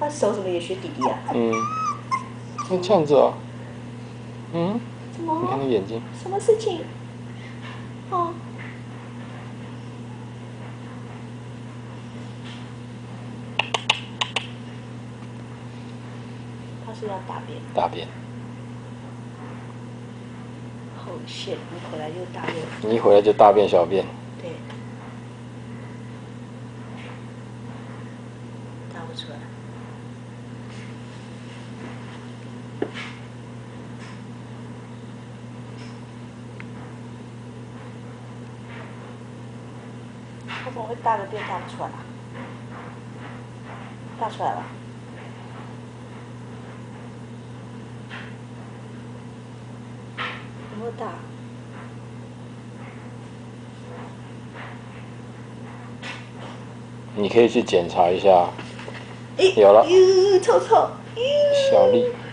他手怎么也学弟弟啊？ 那这样子哦。 怎么？ 你看那眼睛。 什么事情？哦。他是要大便。 大便。 后线，你回来又大便。 你一回来就大便小便。 对。大不出来。他怎么会大个便大不出来啊？大出来了。有没有大？ 你可以去检查一下。有了。 臭臭。 小力。